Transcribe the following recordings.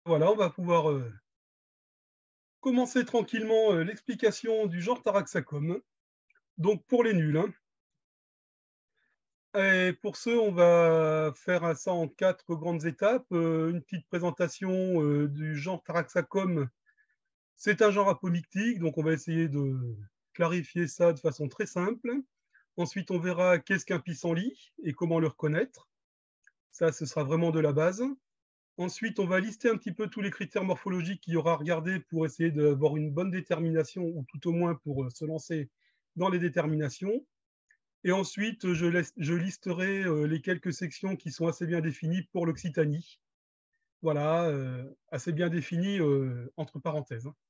Voilà, on va pouvoir commencer tranquillement l'explication du genre Taraxacum. Donc pour les nuls, hein. Et pour ce, on va faire ça en quatre grandes étapes. Une petite présentation du genre Taraxacum. C'est un genre apomictique, donc on va essayer de clarifier ça de façon très simple. Ensuite, on verra qu'est-ce qu'un pissenlit et comment le reconnaître. Ça, ce sera vraiment de la base. Ensuite, on va lister un petit peu tous les critères morphologiques qu'il y aura à regarder pour essayer d'avoir une bonne détermination, ou tout au moins pour se lancer dans les déterminations. Et ensuite, je listerai les quelques sections qui sont assez bien définies pour l'Occitanie. Voilà, assez bien définies entre parenthèses, hein.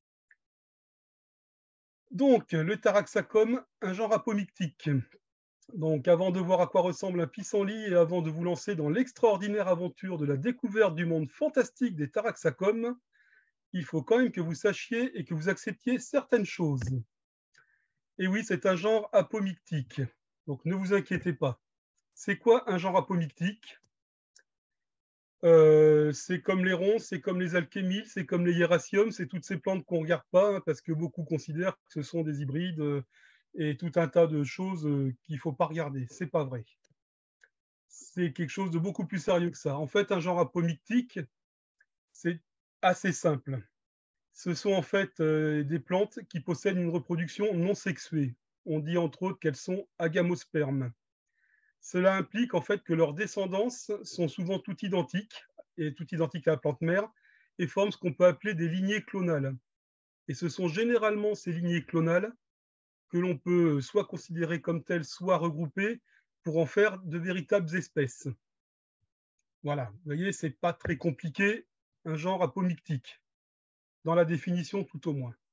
Donc, le Taraxacum, un genre apomictique. Donc, avant de voir à quoi ressemble un pissenlit et avant de vous lancer dans l'extraordinaire aventure de la découverte du monde fantastique des Taraxacum, il faut quand même que vous sachiez et que vous acceptiez certaines choses. Et oui, c'est un genre apomictique. Donc ne vous inquiétez pas. C'est quoi un genre apomictique? C'est comme les ronces, c'est comme les alchémiles, c'est comme les hiéraciums, c'est toutes ces plantes qu'on ne regarde pas, hein, parce que beaucoup considèrent que ce sont des hybrides et tout un tas de choses qu'il ne faut pas regarder. C'est pas vrai. C'est quelque chose de beaucoup plus sérieux que ça. En fait, un genre apomictique, c'est assez simple. Ce sont en fait des plantes qui possèdent une reproduction non sexuée. On dit entre autres qu'elles sont agamospermes. Cela implique en fait que leurs descendances sont souvent toutes identiques, et toutes identiques à la plante mère, et forment ce qu'on peut appeler des lignées clonales. Et ce sont généralement ces lignées clonales que l'on peut soit considérer comme telles, soit regrouper pour en faire de véritables espèces. Voilà, vous voyez, c'est pas très compliqué, un genre apomictique, dans la définition tout au moins.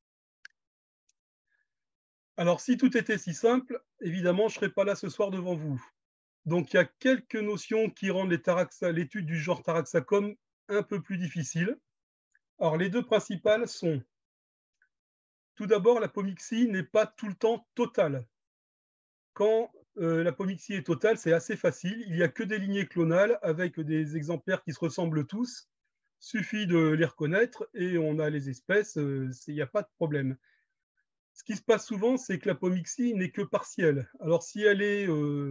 Alors, si tout était si simple, évidemment, je ne serais pas là ce soir devant vous. Donc, il y a quelques notions qui rendent l'étude du genre Taraxacum un peu plus difficile. Alors, les deux principales sont, tout d'abord, l'apomixie n'est pas tout le temps totale. Quand l'apomixie est totale, c'est assez facile. Il n'y a que des lignées clonales avec des exemplaires qui se ressemblent tous. Suffit de les reconnaître et on a les espèces, il n'y a pas de problème. Ce qui se passe souvent, c'est que l'apomixie n'est que partielle. Alors, si elle est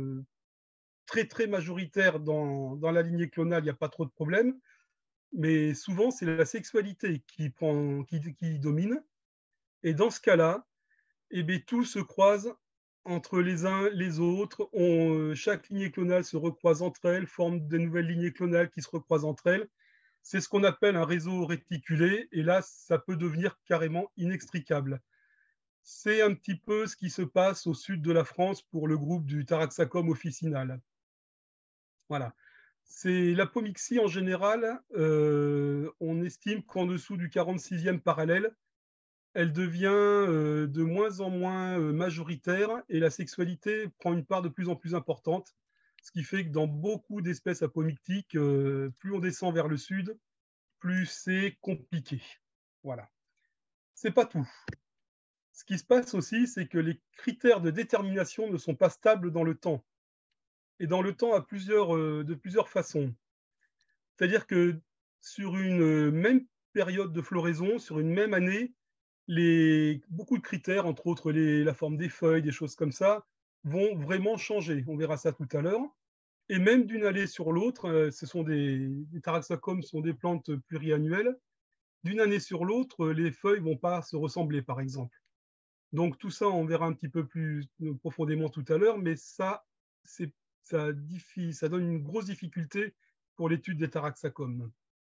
très très majoritaire dans la lignée clonale, il n'y a pas trop de problème, mais souvent c'est la sexualité qui domine, et dans ce cas-là, eh bien, tout se croise entre les uns les autres, chaque lignée clonale se recroise entre elles, forme de nouvelles lignées clonales qui se recroisent entre elles. C'est ce qu'on appelle un réseau réticulé, et là, ça peut devenir carrément inextricable. C'est un petit peu ce qui se passe au sud de la France pour le groupe du Taraxacum officinal. Voilà. C'est l'apomixie en général, on estime qu'en dessous du 46e parallèle, elle devient de moins en moins majoritaire et la sexualité prend une part de plus en plus importante. Ce qui fait que dans beaucoup d'espèces apomictiques, plus on descend vers le sud, plus c'est compliqué. Voilà. C'est pas tout. Ce qui se passe aussi, c'est que les critères de détermination ne sont pas stables dans le temps. Et dans le temps de plusieurs façons. C'est-à-dire que sur une même période de floraison, sur une même année, beaucoup de critères, entre autres la forme des feuilles, des choses comme ça, vont vraiment changer. On verra ça tout à l'heure. Et même d'une année sur l'autre, les Taraxacum sont des plantes pluriannuelles. D'une année sur l'autre, les feuilles vont pas se ressembler, par exemple. Donc tout ça, on verra un petit peu plus profondément tout à l'heure, mais c'est, ça donne une grosse difficulté pour l'étude des Taraxacum.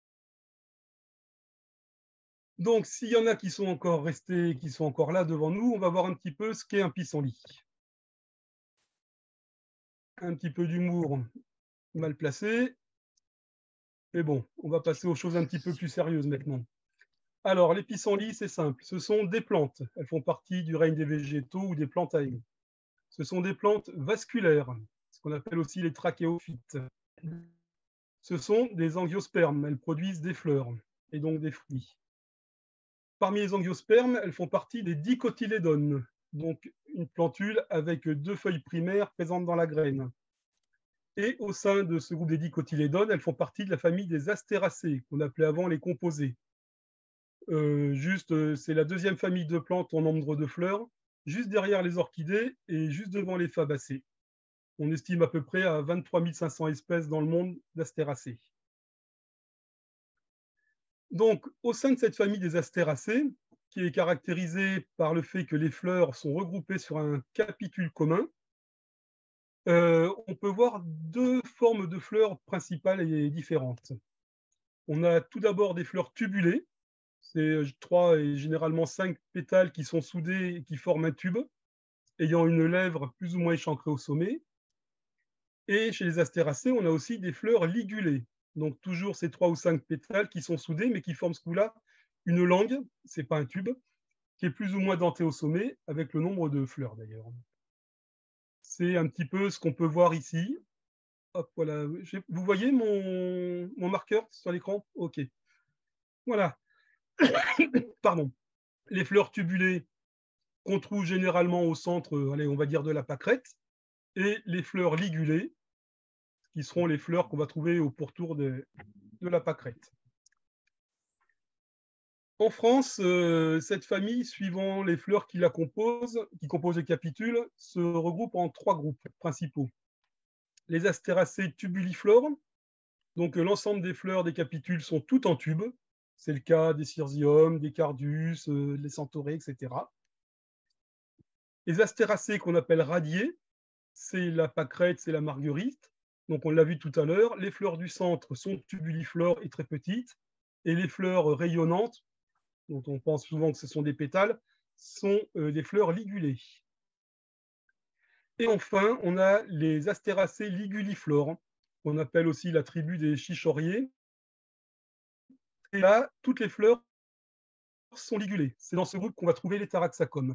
Donc, s'il y en a qui sont encore restés, qui sont encore là devant nous, on va voir un petit peu ce qu'est un pissenlit. Un petit peu d'humour mal placé. Mais bon, on va passer aux choses un petit peu plus sérieuses maintenant. Alors, les pissenlits, c'est simple. Ce sont des plantes. Elles font partie du règne des végétaux ou des plantae. Ce sont des plantes vasculaires, ce qu'on appelle aussi les trachéophytes. Ce sont des angiospermes. Elles produisent des fleurs et donc des fruits. Parmi les angiospermes, elles font partie des dicotylédones, donc une plantule avec deux feuilles primaires présentes dans la graine. Et au sein de ce groupe des dicotylédones, elles font partie de la famille des astéracées, qu'on appelait avant les composés. C'est la deuxième famille de plantes en nombre de fleurs, juste derrière les orchidées et juste devant les fabacées. On estime à peu près à 23 500 espèces dans le monde d'astéracées. Donc, au sein de cette famille des astéracées, qui est caractérisée par le fait que les fleurs sont regroupées sur un capitule commun, on peut voir deux formes de fleurs principales et différentes. On a tout d'abord des fleurs tubulées, c'est 3 et généralement 5 pétales qui sont soudés et qui forment un tube, ayant une lèvre plus ou moins échancrée au sommet. Et chez les astéracées, on a aussi des fleurs ligulées, donc toujours ces 3 ou 5 pétales qui sont soudés, mais qui forment ce coup-là une langue, c'est pas un tube, qui est plus ou moins denté au sommet, avec le nombre de fleurs d'ailleurs. C'est un petit peu ce qu'on peut voir ici. Hop, voilà. Vous voyez mon marqueur sur l'écran? OK. Voilà. Pardon. Les fleurs tubulées qu'on trouve généralement au centre, allez, on va dire de la pâquerette, et les fleurs ligulées, qui seront les fleurs qu'on va trouver au pourtour de la pâquerette. En France, cette famille, suivant les fleurs qui composent les capitules, se regroupe en 3 groupes principaux. Les astéracées tubuliflores, donc l'ensemble des fleurs des capitules sont toutes en tube. C'est le cas des Cirsium, des Cardus, des Centaurées, etc. Les astéracées qu'on appelle radiées, c'est la pâquerette, c'est la marguerite. Donc on l'a vu tout à l'heure, les fleurs du centre sont tubuliflores et très petites, et les fleurs rayonnantes, dont on pense souvent que ce sont des pétales, sont des fleurs ligulées. Et enfin, on a les astéracées liguliflores, qu'on appelle aussi la tribu des chichoriers. Et là, toutes les fleurs sont ligulées. C'est dans ce groupe qu'on va trouver les taraxacomes.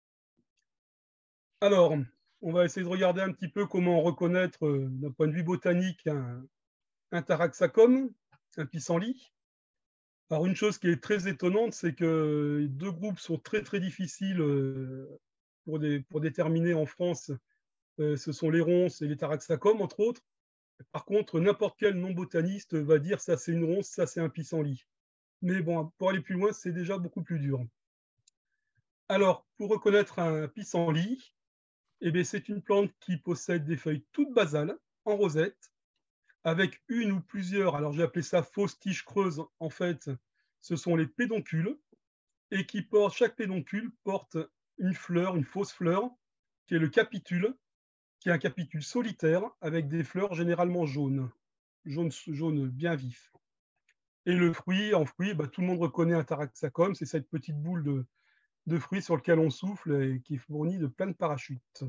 Alors, on va essayer de regarder un petit peu comment reconnaître, d'un point de vue botanique, un taraxacome, un pissenlit. Alors, une chose qui est très étonnante, c'est que les deux groupes sont très très difficiles pour déterminer en France. Ce sont les ronces et les taraxacomes, entre autres. Par contre, n'importe quel non-botaniste va dire ça c'est une ronce, ça c'est un pissenlit. Mais bon, pour aller plus loin, c'est déjà beaucoup plus dur. Alors, pour reconnaître un pissenlit, eh bien, c'est une plante qui possède des feuilles toutes basales, en rosette, avec une ou plusieurs, alors j'ai appelé ça fausses tiges creuses, en fait, ce sont les pédoncules, et chaque pédoncule porte une fleur, une fausse fleur, qui est le capitule, qui est un capitule solitaire, avec des fleurs généralement jaunes, jaune bien vif. Et le fruit, bah, tout le monde reconnaît un taraxacum, c'est cette petite boule de fruits sur lequel on souffle et qui est fourni de plein de parachutes.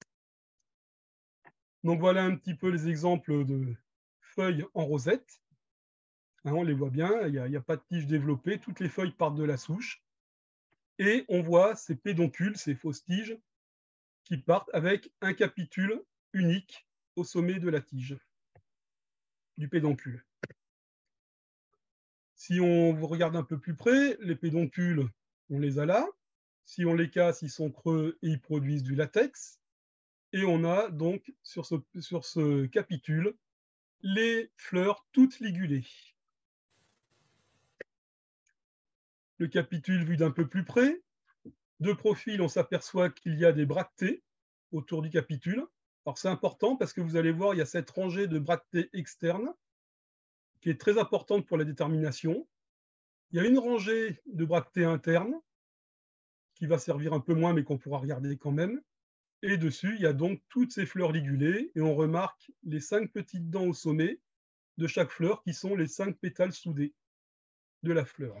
Donc voilà un petit peu les exemples de feuilles en rosette. Hein, on les voit bien, il n'y a pas de tige développée, toutes les feuilles partent de la souche. Et on voit ces pédoncules, ces fausses tiges, qui partent avec un capitule unique au sommet de la tige, du pédoncule. Si on regarde un peu plus près, les pédoncules, on les a là. Si on les casse, ils sont creux et ils produisent du latex. Et on a donc sur ce capitule les fleurs toutes ligulées. Le capitule vu d'un peu plus près. De profil, on s'aperçoit qu'il y a des bractées autour du capitule. Alors c'est important parce que vous allez voir, il y a cette rangée de bractées externes qui est très importante pour la détermination. Il y a une rangée de bractées internes qui va servir un peu moins mais qu'on pourra regarder quand même. Et dessus, il y a donc toutes ces fleurs ligulées et on remarque les 5 petites dents au sommet de chaque fleur qui sont les 5 pétales soudés de la fleur.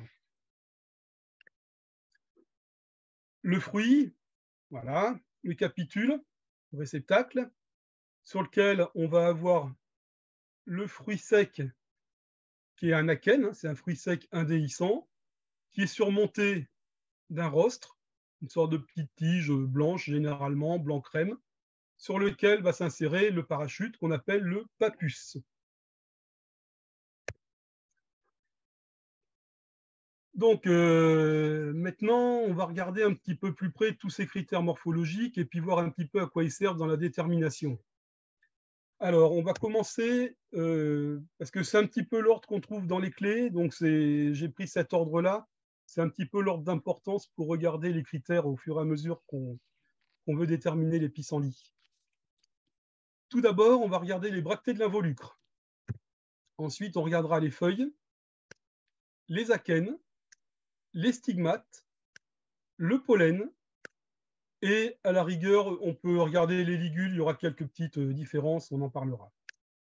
Le fruit, voilà, le capitule, le réceptacle, sur lequel on va avoir le fruit sec, qui est un akène, c'est un fruit sec indéhiscent, qui est surmonté d'un rostre, une sorte de petite tige blanche, généralement blanc crème, sur lequel va s'insérer le parachute qu'on appelle le pappus. Donc maintenant, on va regarder un petit peu plus près tous ces critères morphologiques et puis voir un petit peu à quoi ils servent dans la détermination. Alors, on va commencer, parce que c'est un petit peu l'ordre qu'on trouve dans les clés, donc j'ai pris cet ordre-là. C'est un petit peu l'ordre d'importance pour regarder les critères au fur et à mesure qu'on veut déterminer les pissenlits. Tout d'abord, on va regarder les bractées de l'involucre. Ensuite, on regardera les feuilles, les akènes, les stigmates, le pollen, et à la rigueur, on peut regarder les ligules, il y aura quelques petites différences, on en parlera.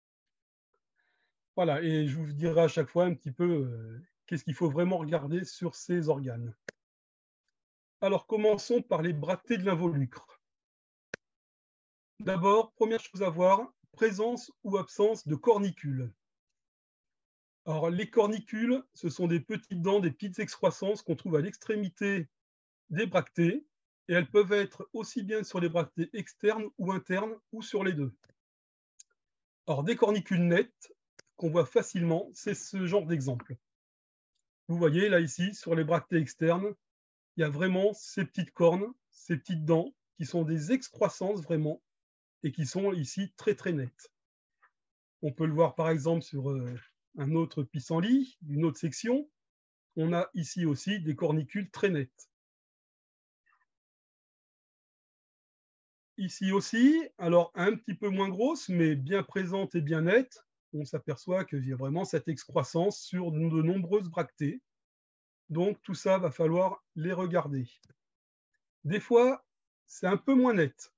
Voilà, et je vous dirai à chaque fois un petit peu qu'est-ce qu'il faut vraiment regarder sur ces organes. Alors, commençons par les bractées de l'involucre. D'abord, première chose à voir, présence ou absence de cornicules. Alors, les cornicules, ce sont des petites dents, des petites excroissances qu'on trouve à l'extrémité des bractées, et elles peuvent être aussi bien sur les bractées externes ou internes, ou sur les deux. Alors, des cornicules nettes, qu'on voit facilement, c'est ce genre d'exemple. Vous voyez, là, ici, sur les bractées externes, il y a vraiment ces petites cornes, ces petites dents, qui sont des excroissances vraiment, et qui sont ici très très nettes. On peut le voir par exemple sur un autre pissenlit, une autre section. On a ici aussi des cornicules très nettes. Ici aussi, alors un petit peu moins grosse, mais bien présente et bien nette, on s'aperçoit qu'il y a vraiment cette excroissance sur de nombreuses bractées. Donc tout ça, va falloir les regarder. Des fois, c'est un peu moins net.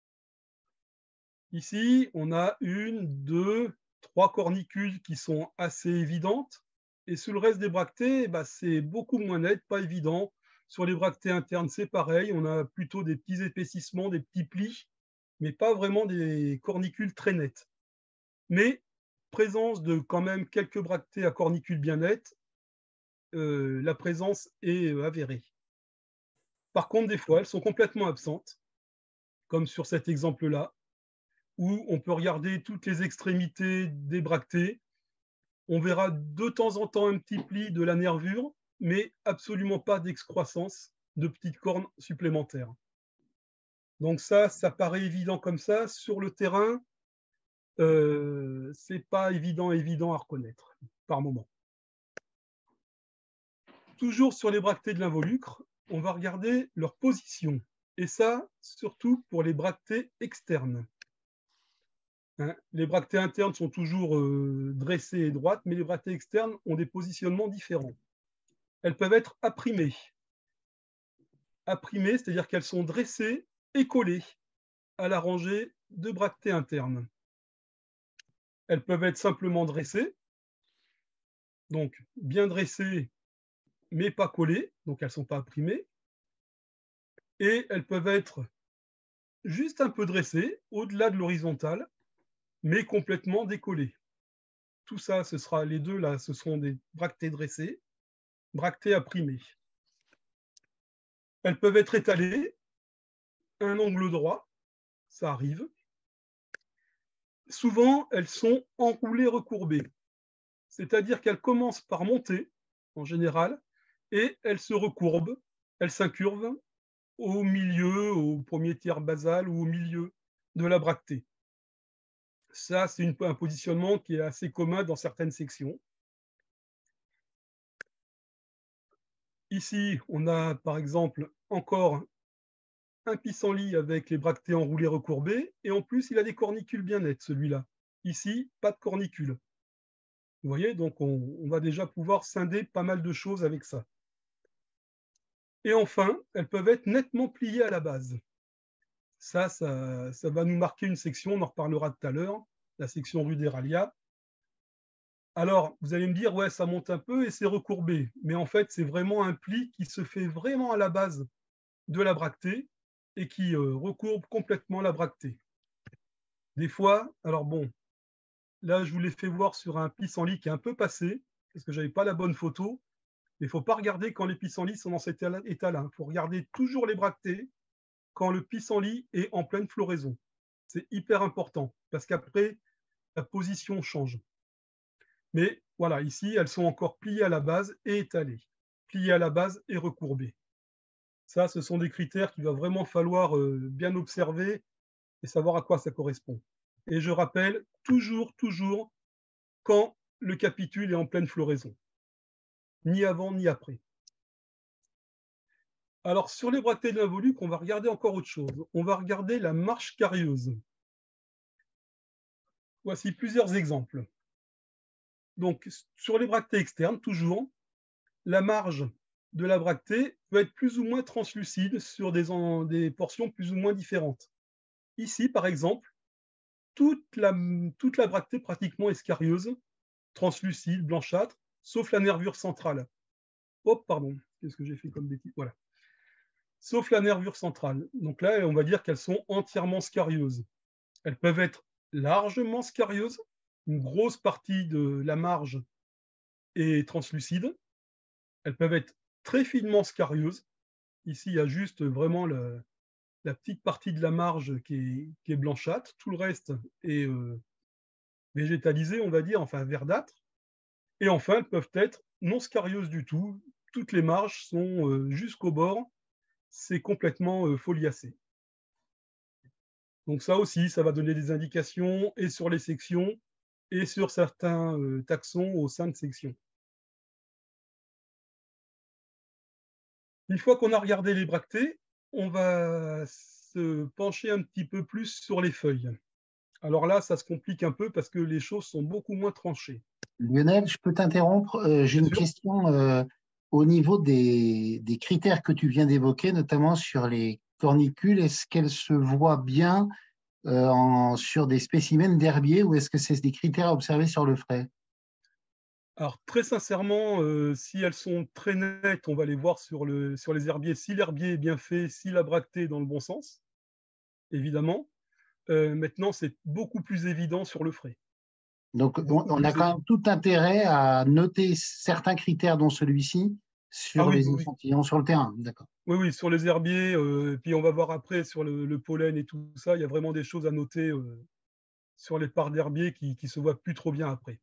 Ici, on a une, deux, trois cornicules qui sont assez évidentes. Et sur le reste des bractées, c'est beaucoup moins net, pas évident. Sur les bractées internes, c'est pareil. On a plutôt des petits épaississements, des petits plis, mais pas vraiment des cornicules très nettes. Mais présence de quand même quelques bractées à cornicules bien nettes, la présence est avérée. Par contre, des fois, elles sont complètement absentes, comme sur cet exemple-là, où on peut regarder toutes les extrémités des bractées. On verra de temps en temps un petit pli de la nervure, mais absolument pas d'excroissance de petites cornes supplémentaires. Donc ça paraît évident comme ça. Sur le terrain, c'est pas évident à reconnaître par moment. Toujours sur les bractées de l'involucre, on va regarder leur position. Et ça, surtout pour les bractées externes. Les bractées internes sont toujours dressées et droites, mais les bractées externes ont des positionnements différents. Elles peuvent être apprimées. Apprimées, c'est-à-dire qu'elles sont dressées et collées à la rangée de bractées internes. Elles peuvent être simplement dressées, donc bien dressées, mais pas collées, donc elles ne sont pas apprimées. Et elles peuvent être juste un peu dressées, au-delà de l'horizontale, mais complètement décollées. Tout ça, ce sera les deux là, ce seront des bractées dressées, bractées apprimées. Elles peuvent être étalées, un angle droit, ça arrive. Souvent, elles sont enroulées recourbées, c'est-à-dire qu'elles commencent par monter, en général, et elles se recourbent, elles s'incurvent au milieu, au premier tiers basal ou au milieu de la bractée. Ça, c'est un positionnement qui est assez commun dans certaines sections. Ici, on a par exemple encore un pissenlit avec les bractées enroulées recourbées, et en plus, il a des cornicules bien nettes, celui-là. Ici, pas de cornicules. Vous voyez, donc on va déjà pouvoir scinder pas mal de choses avec ça. Et enfin, elles peuvent être nettement pliées à la base. Ça va nous marquer une section, on en reparlera tout à l'heure, la section ruderalia. Alors, vous allez me dire, ouais, ça monte un peu et c'est recourbé. Mais en fait, c'est vraiment un pli qui se fait vraiment à la base de la bractée et qui recourbe complètement la bractée. Des fois, alors bon, là, je vous l'ai fait voir sur un pissenlit qui est un peu passé, parce que je n'avais pas la bonne photo. Mais il ne faut pas regarder quand les pissenlits sont dans cet état-là. Il faut regarder toujours les bractées quand le pissenlit est en pleine floraison. C'est hyper important, parce qu'après, la position change. Mais voilà, ici, elles sont encore pliées à la base et étalées. Pliées à la base et recourbées. Ça, ce sont des critères qu'il va vraiment falloir bien observer et savoir à quoi ça correspond. Et je rappelle, toujours, quand le capitule est en pleine floraison, ni avant ni après. Alors, sur les bractées de l'involucre, on va regarder encore autre chose. On va regarder la marche carieuse. Voici plusieurs exemples. Donc, sur les bractées externes, toujours, la marge de la bractée peut être plus ou moins translucide sur des portions plus ou moins différentes. Ici, par exemple, toute la bractée pratiquement est scarieuse, translucide, blanchâtre, sauf la nervure centrale. Oh, pardon, qu'est-ce que j'ai fait comme bêtise? Voilà. Sauf la nervure centrale. Donc là, on va dire qu'elles sont entièrement scarieuses. Elles peuvent être largement scarieuses, une grosse partie de la marge est translucide. Elles peuvent être très finement scarieuses. Ici, il y a juste vraiment la petite partie de la marge qui est blanchâtre. Tout le reste est végétalisé, on va dire, enfin verdâtre. Et enfin, elles peuvent être non scarieuses du tout. Toutes les marges sont jusqu'au bord. C'est complètement foliacé. Donc ça aussi, ça va donner des indications et sur les sections et sur certains taxons au sein de sections. Une fois qu'on a regardé les bractées, on va se pencher un petit peu plus sur les feuilles. Alors là, ça se complique un peu parce que les choses sont beaucoup moins tranchées. Lionel, je peux t'interrompre? J'ai Bien une sûr. question au niveau des critères que tu viens d'évoquer, notamment sur les cornicules. Est-ce qu'elles se voient bien sur des spécimens d'herbiers ou est-ce que c'est des critères à observer sur le frais? Alors très sincèrement, si elles sont très nettes, on va les voir sur les herbiers, si l'herbier est bien fait, si la bractée est dans le bon sens, évidemment. Maintenant, c'est beaucoup plus évident sur le frais. Donc, Beaucoup on a plus quand évident. même tout intérêt à noter certains critères, dont celui-ci, Ah sur oui, les oui, oui. échantillons sur le terrain. D'accord. Oui, oui, sur les herbiers, puis on va voir après sur le pollen et tout ça, il y a vraiment des choses à noter, sur les parts d'herbier qui se voient plus trop bien après.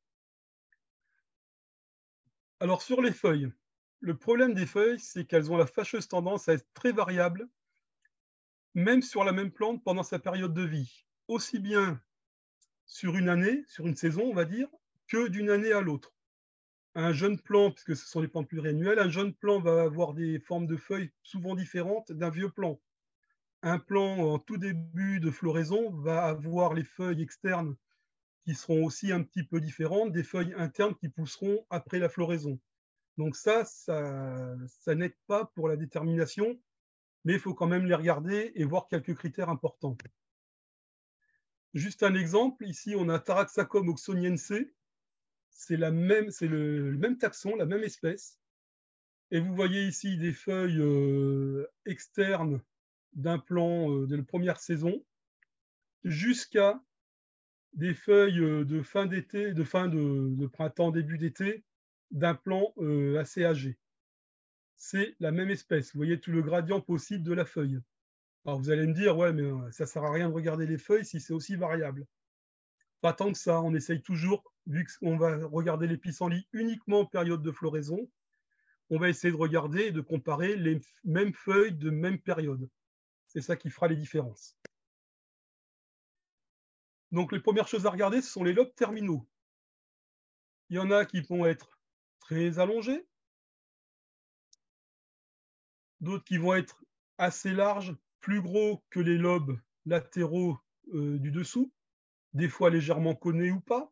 Alors sur les feuilles, le problème des feuilles, c'est qu'elles ont la fâcheuse tendance à être très variables, même sur la même plante pendant sa période de vie. Aussi bien sur une année, sur une saison, on va dire, que d'une année à l'autre. Un jeune plant, puisque ce sont des plantes pluriannuelles, un jeune plant va avoir des formes de feuilles souvent différentes d'un vieux plant. Un plant en tout début de floraison va avoir les feuilles externes qui seront aussi un petit peu différentes des feuilles internes qui pousseront après la floraison. Donc ça n'aide pas pour la détermination, mais il faut quand même les regarder et voir quelques critères importants. Juste un exemple, ici on a Taraxacum oxoniense, c'est le même taxon, la même espèce. Et vous voyez ici des feuilles externes d'un plant de la première saison jusqu'à des feuilles de fin d'été, de fin de printemps, début d'été, d'un plant assez âgé. C'est la même espèce. Vous voyez tout le gradient possible de la feuille. Alors vous allez me dire, ouais, mais ça ne sert à rien de regarder les feuilles si c'est aussi variable. Pas tant que ça, on essaye toujours, vu qu'on va regarder les pissenlits uniquement en période de floraison, on va essayer de regarder et de comparer les mêmes feuilles de même période. C'est ça qui fera les différences. Donc les premières choses à regarder, ce sont les lobes terminaux. Il y en a qui vont être très allongés, d'autres qui vont être assez larges, plus gros que les lobes latéraux du dessous, des fois légèrement cônés ou pas,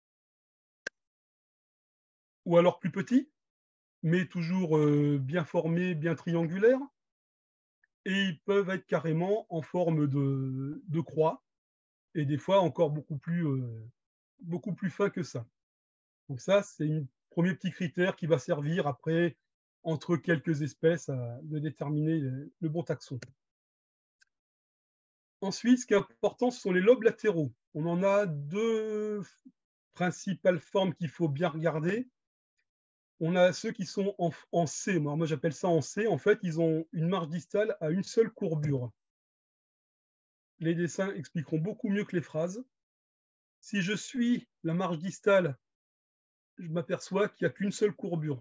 ou alors plus petits, mais toujours bien formés, bien triangulaires, et ils peuvent être carrément en forme de croix, et des fois encore beaucoup plus fins que ça. Donc ça, c'est un premier petit critère qui va servir après, entre quelques espèces, de déterminer le bon taxon. Ensuite, ce qui est important, ce sont les lobes latéraux. On en a deux principales formes qu'il faut bien regarder. On a ceux qui sont en C. Moi, j'appelle ça en C. En fait, ils ont une marge distale à une seule courbure. Les dessins expliqueront beaucoup mieux que les phrases. Si je suis la marge distale, je m'aperçois qu'il n'y a qu'une seule courbure.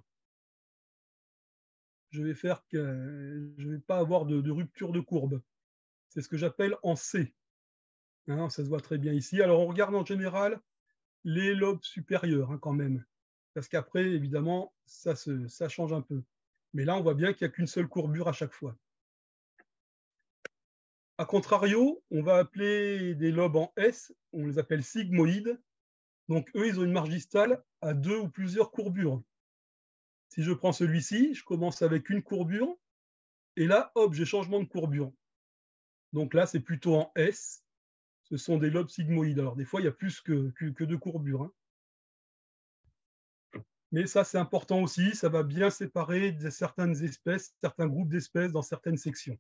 Je ne vais pas avoir de rupture de courbe. C'est ce que j'appelle en C. Hein, ça se voit très bien ici. Alors, on regarde en général les lobes supérieurs, hein, quand même. Parce qu'après, évidemment, ça change un peu. Mais là, on voit bien qu'il n'y a qu'une seule courbure à chaque fois. A contrario, on va appeler des lobes en S, on les appelle sigmoïdes. Donc, eux, ils ont une marge distale à 2 ou plusieurs courbures. Si je prends celui-ci, je commence avec une courbure, et là, hop, j'ai changement de courbure. Donc là, c'est plutôt en S. Ce sont des lobes sigmoïdes. Alors, des fois, il y a plus que deux courbures, hein. Mais ça, c'est important aussi. Ça va bien séparer certaines espèces, certains groupes d'espèces dans certaines sections.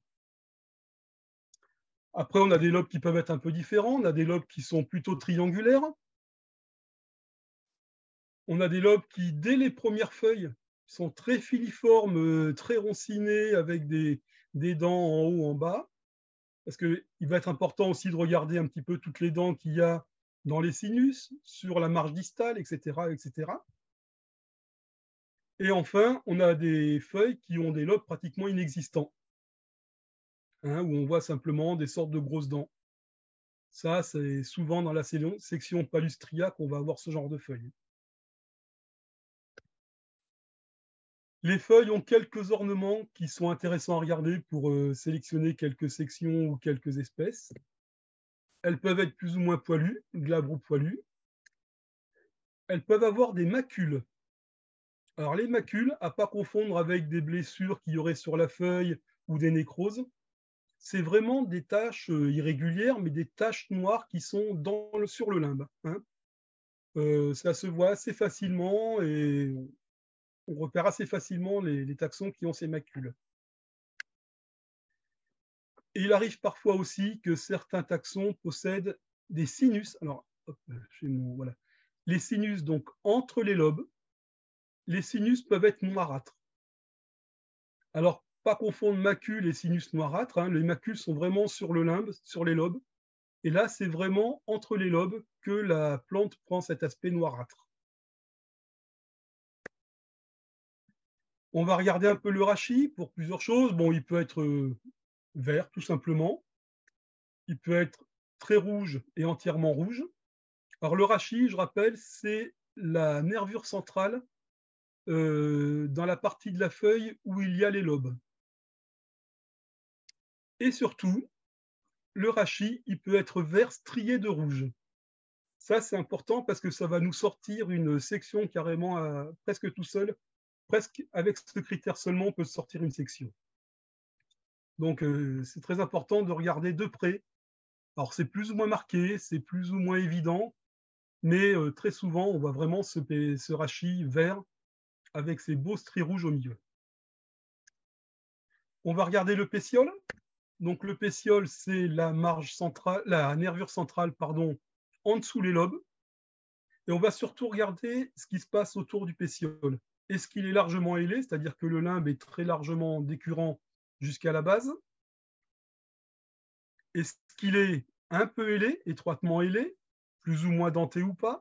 Après, on a des lobes qui peuvent être un peu différents. On a des lobes qui sont plutôt triangulaires. On a des lobes qui, dès les premières feuilles, sont très filiformes, très roncinés, avec des dents en haut, en bas. Parce qu'il va être important aussi de regarder un petit peu toutes les dents qu'il y a dans les sinus, sur la marge distale, etc., etc. Et enfin, on a des feuilles qui ont des lobes pratiquement inexistants, hein, où on voit simplement des sortes de grosses dents. Ça, c'est souvent dans la section Palustria qu'on va avoir ce genre de feuilles. Les feuilles ont quelques ornements qui sont intéressants à regarder pour sélectionner quelques sections ou quelques espèces. Elles peuvent être plus ou moins poilues, glabres ou poilues. Elles peuvent avoir des macules. Alors les macules, à ne pas confondre avec des blessures qu'il y aurait sur la feuille ou des nécroses, c'est vraiment des taches irrégulières, mais des taches noires qui sont sur le limbe, hein. Ça se voit assez facilement et on repère assez facilement les taxons qui ont ces macules. Et il arrive parfois aussi que certains taxons possèdent des sinus. Alors, hop, voilà. Les sinus, donc entre les lobes, les sinus peuvent être noirâtres. Alors, pas confondre macules et sinus noirâtres, hein. Les macules sont vraiment sur le limbe, sur les lobes. Et là, c'est vraiment entre les lobes que la plante prend cet aspect noirâtre. On va regarder un peu le rachis pour plusieurs choses. Bon, il peut être vert, tout simplement. Il peut être très rouge et entièrement rouge. Alors, le rachis, je rappelle, c'est la nervure centrale dans la partie de la feuille où il y a les lobes. Et surtout, le rachis, il peut être vert strié de rouge. Ça, c'est important parce que ça va nous sortir une section carrément presque tout seul. Presque avec ce critère seulement, on peut sortir une section. Donc, c'est très important de regarder de près. Alors, c'est plus ou moins marqué, c'est plus ou moins évident, mais très souvent, on voit vraiment ce rachis vert avec ses beaux stries rouges au milieu. On va regarder le pétiole. Donc, le pétiole, c'est la nervure centrale, pardon, en dessous les lobes. Et on va surtout regarder ce qui se passe autour du pétiole. Est-ce qu'il est largement ailé, c'est-à-dire que le limbe est très largement décurrent jusqu'à la base? Est-ce qu'il est un peu ailé, étroitement ailé, plus ou moins denté ou pas?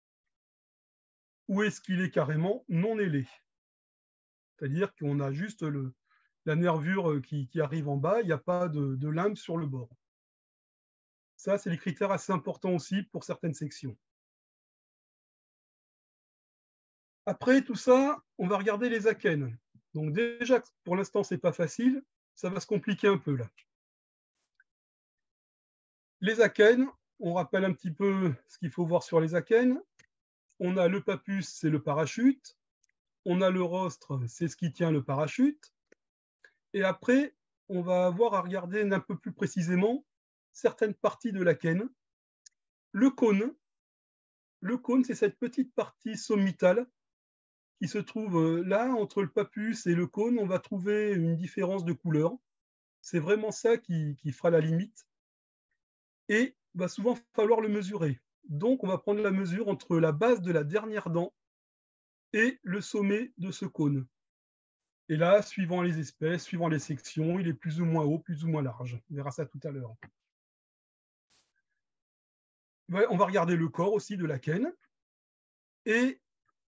Ou est-ce qu'il est carrément non ailé? C'est-à-dire qu'on a juste la nervure qui arrive en bas, il n'y a pas de limbe sur le bord. Ça, c'est des critères assez importants aussi pour certaines sections. Après tout ça, on va regarder les akènes. Donc déjà, pour l'instant, ce n'est pas facile, ça va se compliquer un peu là. Les akènes, on rappelle un petit peu ce qu'il faut voir sur les akènes. On a le papus, c'est le parachute. On a le rostre, c'est ce qui tient le parachute. Et après, on va avoir à regarder un peu plus précisément certaines parties de l'akène. Le cône, c'est cette petite partie sommitale qui se trouve là, entre le papus et le cône. On va trouver une différence de couleur. C'est vraiment ça qui fera la limite. Et il va souvent falloir le mesurer. Donc, on va prendre la mesure entre la base de la dernière dent et le sommet de ce cône. Et là, suivant les espèces, suivant les sections, il est plus ou moins haut, plus ou moins large. On verra ça tout à l'heure. On va regarder le corps aussi de l'akène et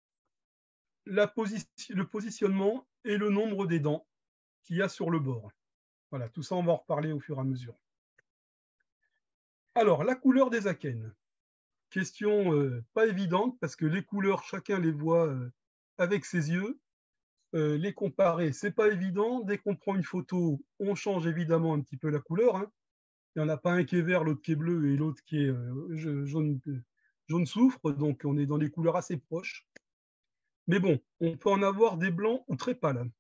le positionnement et le nombre des dents qu'il y a sur le bord. Voilà, tout ça, on va en reparler au fur et à mesure. Alors, la couleur des akènes. Question pas évidente parce que les couleurs, chacun les voit avec ses yeux. Les comparer, c'est pas évident. Dès qu'on prend une photo, on change évidemment un petit peu la couleur, hein. Il n'y en a pas un qui est vert, l'autre qui est bleu et l'autre qui est jaune soufre, donc on est dans des couleurs assez proches. Mais bon, on peut en avoir des blancs ou très pâles.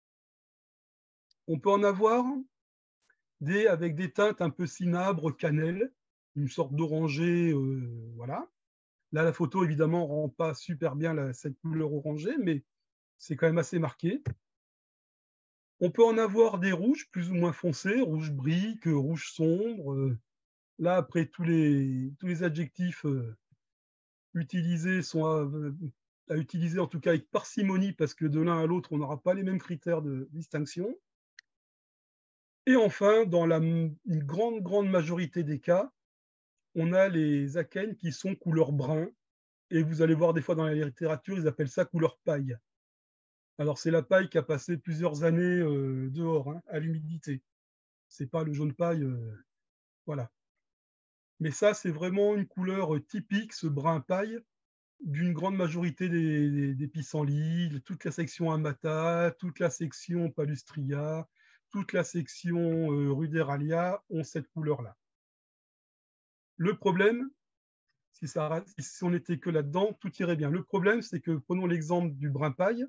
On peut en avoir avec des teintes un peu cinabre, cannelle, une sorte d'orangé, voilà. Là, la photo, évidemment, rend pas super bien cette couleur orangée, mais c'est quand même assez marqué. On peut en avoir des rouges plus ou moins foncés, rouge brique, rouge sombre. Là, après, tous les adjectifs utilisés sont à utiliser, en tout cas avec parcimonie, parce que de l'un à l'autre, on n'aura pas les mêmes critères de distinction. Et enfin, dans une grande majorité des cas, on a les akènes qui sont couleur brun. Et vous allez voir des fois dans la littérature, ils appellent ça couleur paille. Alors, c'est la paille qui a passé plusieurs années dehors, hein, à l'humidité. C'est pas le jaune paille, voilà. Mais ça, c'est vraiment une couleur typique, ce brun paille, d'une grande majorité des pissenlits, toute la section Amata, toute la section Palustria, toute la section Ruderalia ont cette couleur-là. Le problème, si on n'était que là-dedans, tout irait bien. Le problème, c'est que, prenons l'exemple du brun paille.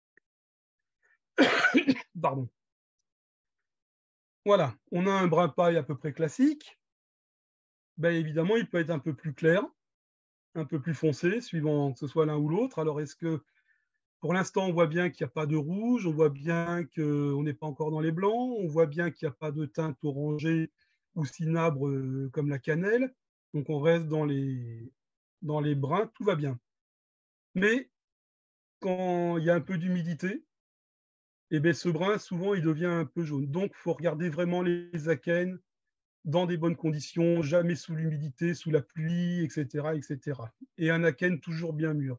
Pardon. Voilà, on a un brun paille à peu près classique. Ben, évidemment, il peut être un peu plus clair, un peu plus foncé, suivant que ce soit l'un ou l'autre. Alors, est-ce que pour l'instant, on voit bien qu'il n'y a pas de rouge, on voit bien qu'on n'est pas encore dans les blancs, on voit bien qu'il n'y a pas de teinte orangée ou cinabre comme la cannelle. Donc, on reste dans les bruns, tout va bien. Mais quand il y a un peu d'humidité, eh bien, ce brun, souvent, il devient un peu jaune. Donc, il faut regarder vraiment les akènes dans des bonnes conditions, jamais sous l'humidité, sous la pluie, etc., etc. Et un akène toujours bien mûr.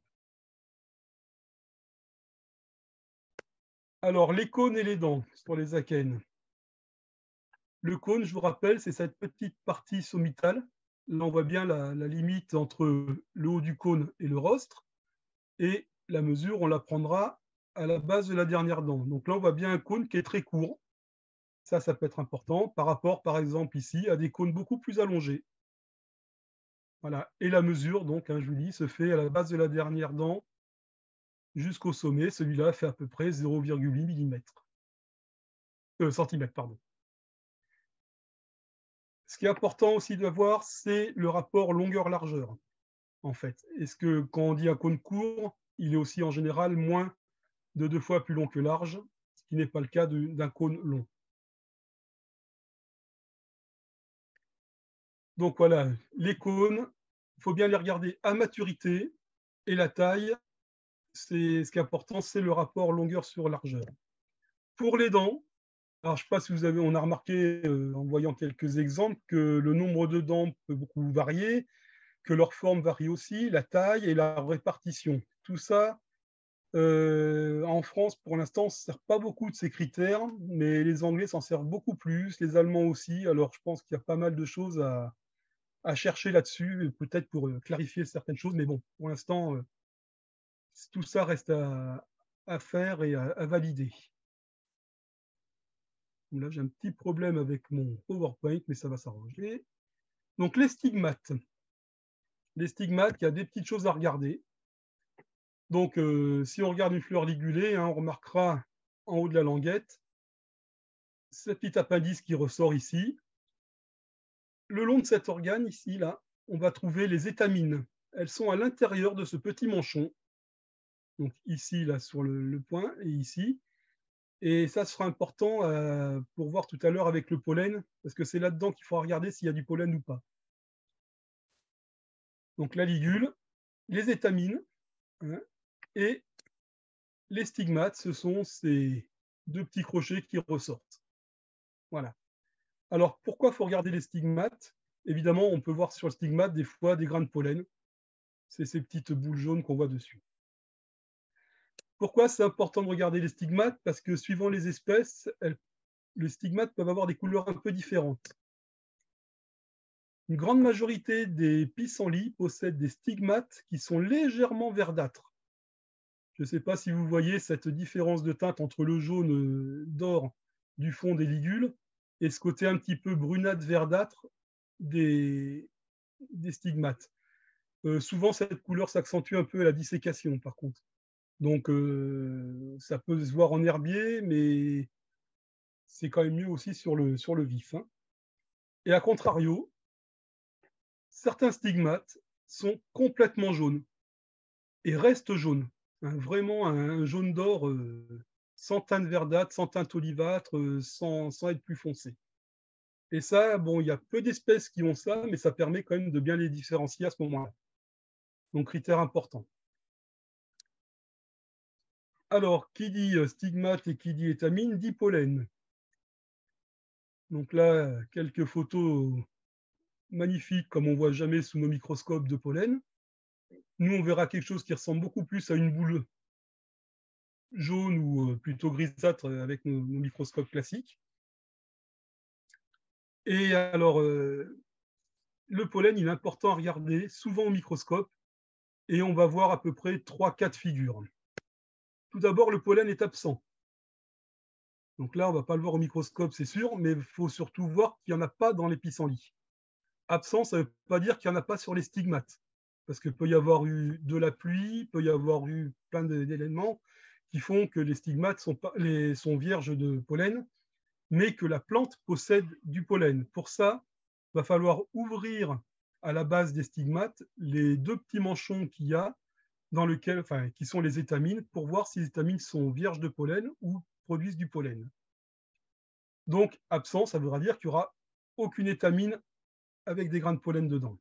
Alors, les cônes et les dents pour les akènes. Le cône, je vous rappelle, c'est cette petite partie sommitale. Là, on voit bien la limite entre le haut du cône et le rostre. Et la mesure, on la prendra à la base de la dernière dent. Donc là, on voit bien un cône qui est très court. Ça peut être important par rapport, par exemple, ici, à des cônes beaucoup plus allongés. Voilà. Et la mesure, donc, hein, je vous dis, se fait à la base de la dernière dent jusqu'au sommet. Celui-là fait à peu près 0,8 mm. Centimètres, pardon. Ce qui est important aussi de voir, c'est le rapport longueur-largeur, en fait. Est-ce que quand on dit un cône court, il est aussi en général moins de 2 fois plus long que large, ce qui n'est pas le cas d'un cône long. Donc voilà, les cônes, il faut bien les regarder à maturité, et la taille, ce qui est important, c'est le rapport longueur sur largeur. Pour les dents, alors je ne sais pas si on a remarqué en voyant quelques exemples que le nombre de dents peut beaucoup varier, que leur forme varie aussi, la taille et la répartition. Tout ça, en France, pour l'instant, on ne se sert pas beaucoup de ces critères, mais les Anglais s'en servent beaucoup plus, les Allemands aussi. Alors, je pense qu'il y a pas mal de choses à chercher là-dessus, peut-être pour clarifier certaines choses, mais bon, pour l'instant, tout ça reste à faire et à valider. Donc là, j'ai un petit problème avec mon PowerPoint, mais ça va s'arranger. Donc, les stigmates. Les stigmates, il y a des petites choses à regarder. Donc, si on regarde une fleur ligulée, hein, on remarquera en haut de la languette ce petit appendice qui ressort ici. Le long de cet organe, ici, là, on va trouver les étamines. Elles sont à l'intérieur de ce petit manchon. Donc, ici, là, sur le point, et ici. Et ça sera important pour voir tout à l'heure avec le pollen, parce que c'est là-dedans qu'il faudra regarder s'il y a du pollen ou pas. Donc, la ligule, les étamines, hein, et les stigmates, ce sont ces deux petits crochets qui ressortent. Voilà. Alors, pourquoi il faut regarder les stigmates? Évidemment, on peut voir sur le stigmate des fois des grains de pollen. C'est ces petites boules jaunes qu'on voit dessus. Pourquoi c'est important de regarder les stigmates? Parce que suivant les espèces, les stigmates peuvent avoir des couleurs un peu différentes. Une grande majorité des pissenlits possèdent des stigmates qui sont légèrement verdâtres. Je ne sais pas si vous voyez cette différence de teinte entre le jaune d'or du fond des ligules et ce côté un petit peu brunâtre verdâtre des stigmates. Souvent, cette couleur s'accentue un peu à la dissécation, par contre. Donc, ça peut se voir en herbier, mais c'est quand même mieux aussi sur le vif, hein. Et à contrario, certains stigmates sont complètement jaunes et restent jaunes, hein, vraiment un jaune d'or sans teinte verdâtre, sans teinte olivâtre, sans être plus foncé. Et ça, bon, il y a peu d'espèces qui ont ça, mais ça permet quand même de bien les différencier à ce moment-là. Donc, critère important. Alors, qui dit stigmate et qui dit étamine dit pollen. Donc là, quelques photos magnifiques, comme on voit jamais sous nos microscopes de pollen. Nous, on verra quelque chose qui ressemble beaucoup plus à une boule jaune ou plutôt grisâtre avec nos microscopes classiques. Et alors, le pollen, il est important à regarder, souvent au microscope, et on va voir à peu près 3-4 figures. Tout d'abord, le pollen est absent. Donc là, on ne va pas le voir au microscope, c'est sûr, mais il faut surtout voir qu'il n'y en a pas dans les pissenlits. Absent, ça ne veut pas dire qu'il n'y en a pas sur les stigmates, parce qu'il peut y avoir eu de la pluie, il peut y avoir eu plein d'éléments qui font que les stigmates sont vierges de pollen, mais que la plante possède du pollen. Pour ça, il va falloir ouvrir à la base des stigmates les deux petits manchons qu'il y a, qui sont les étamines, pour voir si les étamines sont vierges de pollen ou produisent du pollen. Donc, absent, ça voudra dire qu'il n'y aura aucune étamine avec des grains de pollen dedans.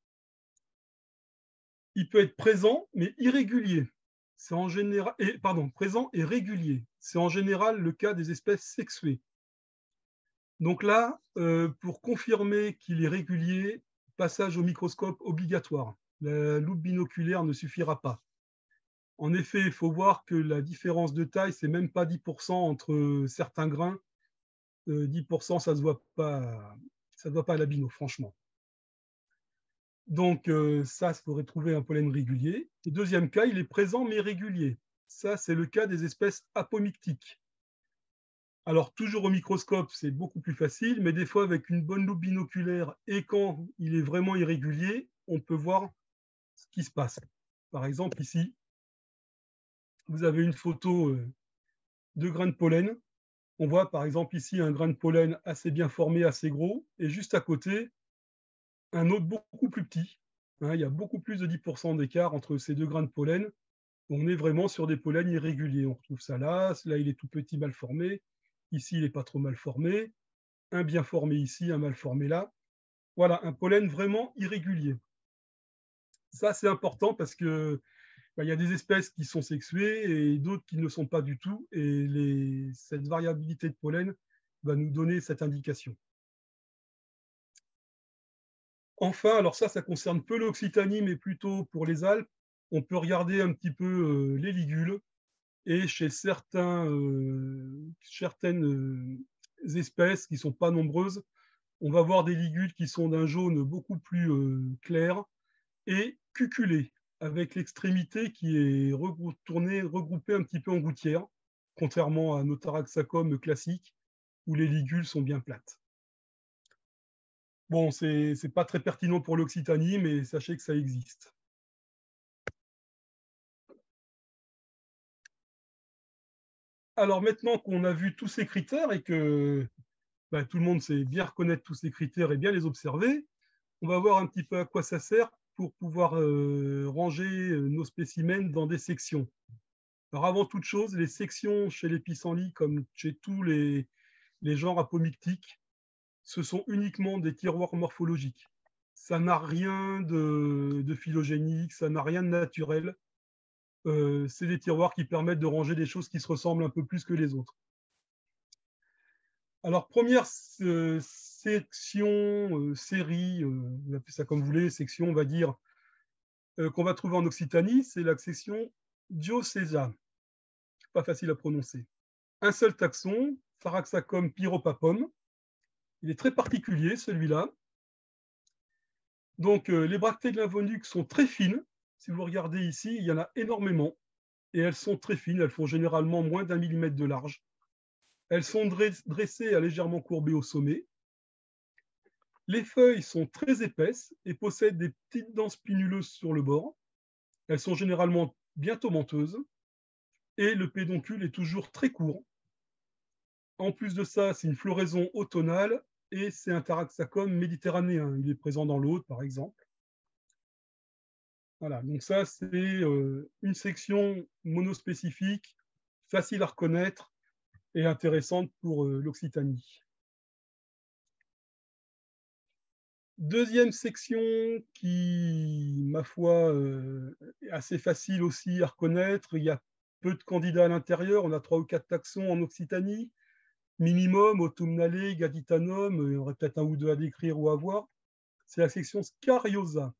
Il peut être présent, mais irrégulier. C'est en général, présent et régulier. C'est en général le cas des espèces sexuées. Donc là, pour confirmer qu'il est régulier, passage au microscope obligatoire. La loupe binoculaire ne suffira pas. En effet, il faut voir que la différence de taille, c'est même pas 10% entre certains grains. 10%, ça ne se voit pas à la bino, franchement. Donc ça, il faudrait trouver un pollen régulier. Et deuxième cas, il est présent mais régulier. Ça, c'est le cas des espèces apomictiques. Alors, toujours au microscope, c'est beaucoup plus facile, mais des fois, avec une bonne loupe binoculaire et quand il est vraiment irrégulier, on peut voir ce qui se passe. Par exemple, ici, vous avez une photo de grains de pollen. On voit par exemple ici un grain de pollen assez bien formé, assez gros, et juste à côté, un autre beaucoup plus petit. Hein, il y a beaucoup plus de 10% d'écart entre ces deux grains de pollen. On est vraiment sur des pollens irréguliers. On retrouve ça là, il est tout petit, mal formé. Ici, il n'est pas trop mal formé. Un bien formé ici, un mal formé là. Voilà, un pollen vraiment irrégulier. Ça, c'est important parce que il y a des espèces qui sont sexuées et d'autres qui ne le sont pas du tout. Et cette variabilité de pollen va nous donner cette indication. Enfin, alors ça concerne peu l'Occitanie, mais plutôt pour les Alpes. On peut regarder un petit peu les ligules. Et chez certaines espèces qui ne sont pas nombreuses, on va voir des ligules qui sont d'un jaune beaucoup plus clair et cuculées, avec l'extrémité qui est regroupée un petit peu en gouttière, contrairement à nos taraxacomes classiques, où les ligules sont bien plates. Bon, c'est pas très pertinent pour l'Occitanie, mais sachez que ça existe. Alors maintenant qu'on a vu tous ces critères et que tout le monde sait bien reconnaître tous ces critères et bien les observer, on va voir un petit peu à quoi ça sert pour pouvoir ranger nos spécimens dans des sections. Alors avant toute chose, les sections chez les pissenlits, comme chez tous les genres apomictiques, ce sont uniquement des tiroirs morphologiques. Ça n'a rien de phylogénique, ça n'a rien de naturel. C'est des tiroirs qui permettent de ranger des choses qui se ressemblent un peu plus que les autres. Alors, première section, série, vous appelez ça comme vous voulez, section, on va dire, qu'on va trouver en Occitanie, c'est la section Diocesa. Pas facile à prononcer. Un seul taxon, Taraxacum pyropapum. Il est très particulier, celui-là. Donc, les bractées de l'involucre sont très fines. Si vous regardez ici, il y en a énormément et elles sont très fines. Elles font généralement moins d'1 millimètre de large. Elles sont dressées à légèrement courbées au sommet. Les feuilles sont très épaisses et possèdent des petites dents spinuleuses sur le bord. Elles sont généralement bien tomenteuses et le pédoncule est toujours très court. En plus de ça, c'est une floraison automnale et c'est un taraxacum méditerranéen. Il est présent dans l'Aude, par exemple. Voilà, donc ça, c'est une section monospécifique, facile à reconnaître et intéressante pour l'Occitanie. Deuxième section qui, ma foi, est assez facile aussi à reconnaître. Il y a peu de candidats à l'intérieur. On a 3 ou 4 taxons en Occitanie, minimum, autumnale, gaditanum. Il y aurait peut-être un ou deux à décrire ou à voir. C'est la section Scariosa.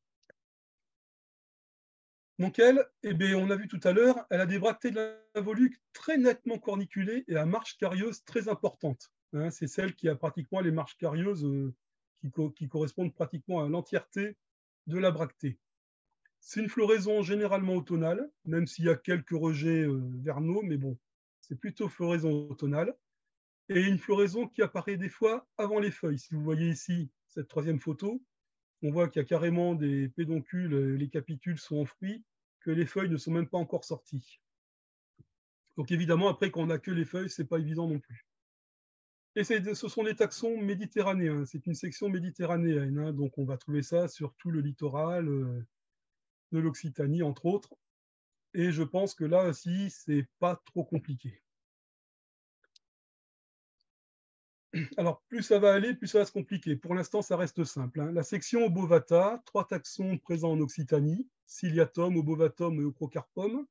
Donc elle, eh bien, on a vu tout à l'heure, elle a des bractées de l'involucre très nettement corniculées et à marge carieuse très importante. Hein, c'est celle qui a pratiquement les marges carieuses qui correspondent pratiquement à l'entièreté de la bractée. C'est une floraison généralement automnale, même s'il y a quelques rejets vernaux, mais bon, c'est plutôt floraison automnale. Et une floraison qui apparaît des fois avant les feuilles. Si vous voyez ici cette troisième photo, on voit qu'il y a carrément des pédoncules, les capitules sont en fruits, que les feuilles ne sont même pas encore sorties. Donc évidemment, après, quand on n'a que les feuilles, ce n'est pas évident non plus. Et ce sont des taxons méditerranéens, c'est une section méditerranéenne, hein, donc on va trouver ça sur tout le littoral de l'Occitanie, entre autres. Et je pense que là aussi, c'est pas trop compliqué. Alors, plus ça va aller, plus ça va se compliquer. Pour l'instant, ça reste simple. Hein. La section Obovata, 3 taxons présents en Occitanie, Ciliatum, Obovatum et Ocrocarpum.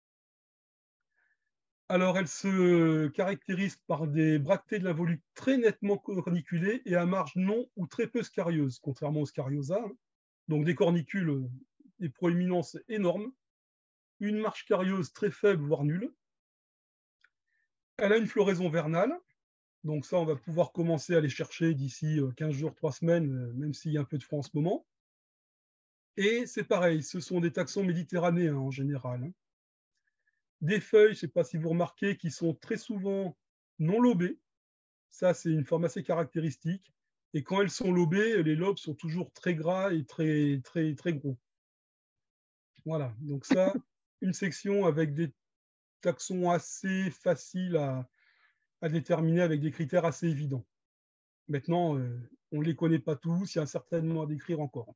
Alors, elle se caractérise par des bractées de l'involucre très nettement corniculées et à marge non ou très peu scarieuses, contrairement aux Scariosa. Hein. Donc, des cornicules, des proéminences énormes, une marge carieuse très faible, voire nulle. Elle a une floraison vernale. Donc ça, on va pouvoir commencer à les chercher d'ici 15 jours, 3 semaines, même s'il y a un peu de froid en ce moment. Et c'est pareil, ce sont des taxons méditerranéens en général. Hein. Des feuilles, je ne sais pas si vous remarquez, qui sont très souvent non lobées. Ça, c'est une forme assez caractéristique. Et quand elles sont lobées, les lobes sont toujours très gras et très, très, très gros. Voilà, donc ça, une section avec des taxons assez faciles à déterminer avec des critères assez évidents. Maintenant, on ne les connaît pas tous, il y a certainement à décrire encore.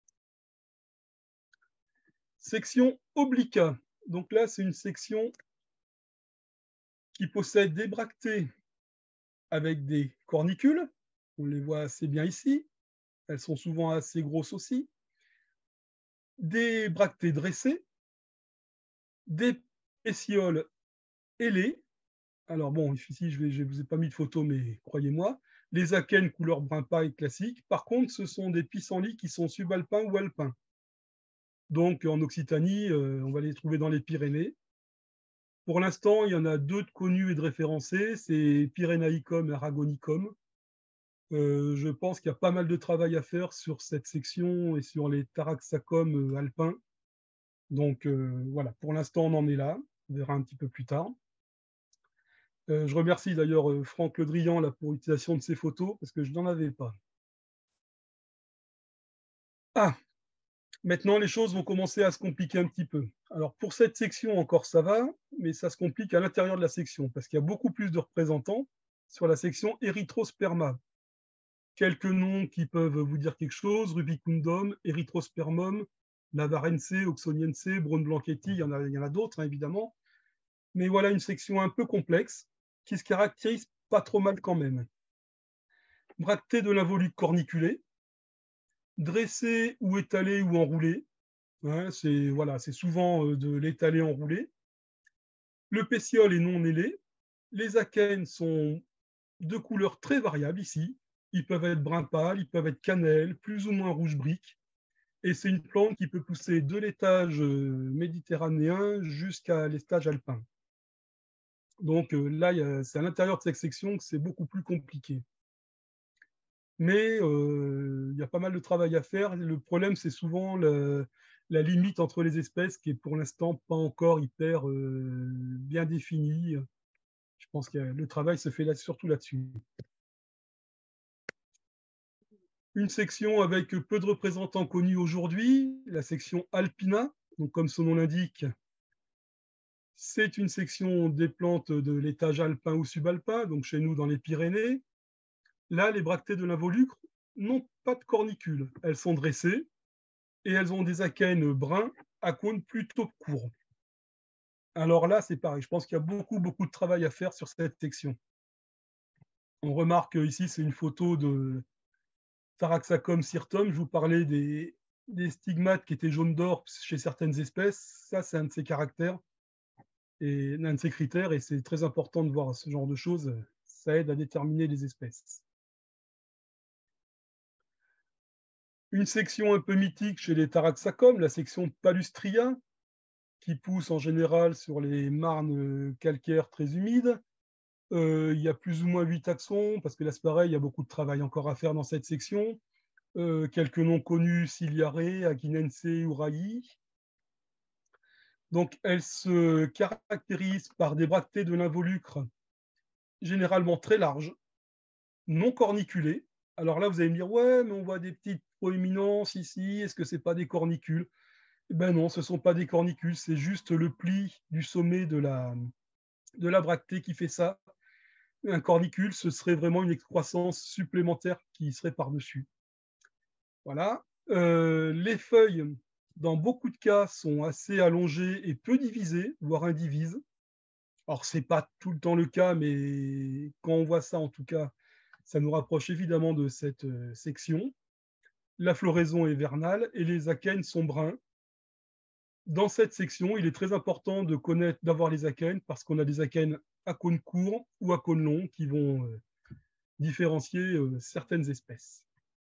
Section obliqua. Donc là, c'est une section qui possède des bractées avec des cornicules. On les voit assez bien ici. Elles sont souvent assez grosses aussi. Des bractées dressées, des pétioles ailés. Alors bon, ici, je ne vous ai pas mis de photo, mais croyez-moi. Les akènes couleur brun paille classique. Par contre, ce sont des pissenlits qui sont subalpins ou alpins. Donc en Occitanie, on va les trouver dans les Pyrénées. Pour l'instant, il y en a 2 de connus et de référencés, c'est Pyrenaicum et Aragonicum. Je pense qu'il y a pas mal de travail à faire sur cette section et sur les Taraxacum alpins. Donc voilà, pour l'instant, on en est là. On verra un petit peu plus tard. Je remercie d'ailleurs Franck Le Drian là, pour l'utilisation de ces photos, parce que je n'en avais pas. Ah, maintenant, les choses vont commencer à se compliquer un petit peu. Alors, pour cette section, encore ça va, mais ça se complique à l'intérieur de la section, parce qu'il y a beaucoup plus de représentants sur la section Erythrosperma. Quelques noms qui peuvent vous dire quelque chose, Rubicundum, Erythrospermum, Navarense, Oxoniense, Braun Blanchetti, il y en a d'autres, hein, évidemment. Mais voilà une section un peu complexe, qui se caractérise pas trop mal quand même. Bractée de l'involucre corniculé, dressé ou étalé ou enroulé. Hein, c'est souvent de l'étalé enroulé. Le pétiole est non ailé. Les akènes sont de couleurs très variables ici. Ils peuvent être brun pâle, ils peuvent être cannelle, plus ou moins rouge brique. Et c'est une plante qui peut pousser de l'étage méditerranéen jusqu'à l'étage alpin. Donc là, c'est à l'intérieur de cette section que c'est beaucoup plus compliqué. mais il y a pas mal de travail à faire. Le problème, c'est souvent la limite entre les espèces qui est pour l'instant pas encore hyper bien définie. Je pense que le travail se fait là, surtout là-dessus. Une section avec peu de représentants connus aujourd'hui, la section Alpina. Donc, comme son nom l'indique, c'est une section des plantes de l'étage alpin ou subalpin, donc chez nous dans les Pyrénées. Là, les bractées de l'involucre n'ont pas de cornicules. Elles sont dressées et elles ont des akènes bruns à cônes plutôt courts. Alors là, c'est pareil. Je pense qu'il y a beaucoup de travail à faire sur cette section. On remarque ici, c'est une photo de Taraxacum cirtum. Je vous parlais des stigmates qui étaient jaunes d'or chez certaines espèces. Ça, c'est un de ses caractères et un de ses critères. Et c'est très important de voir ce genre de choses. Ça aide à déterminer les espèces. Une section un peu mythique chez les Taraxacum, la section Palustria, qui pousse en général sur les marnes calcaires très humides. Il y a plus ou moins 8 taxons, parce que là, c'est pareil, il y a beaucoup de travail encore à faire dans cette section. Quelques noms connus, Ciliare, Aguinense, Uraï. Donc, elle se caractérise par des bractées de l'involucre généralement très larges, non corniculées. Alors là, vous allez me dire, ouais, mais on voit des petites proéminences ici, est-ce que ce n'est pas des cornicules? Eh ben non, ce ne sont pas des cornicules, c'est juste le pli du sommet de la bractée qui fait ça. Un cornicule, ce serait vraiment une excroissance supplémentaire qui serait par-dessus. Voilà. Les feuilles, dans beaucoup de cas, sont assez allongées et peu divisées, voire indivises. Alors, ce n'est pas tout le temps le cas, mais quand on voit ça, en tout cas, ça nous rapproche évidemment de cette section. La floraison est vernale et les akènes sont bruns. Dans cette section, il est très important de connaître, d'avoir les akènes, parce qu'on a des akènes à cônes courts ou à cônes longs qui vont différencier certaines espèces.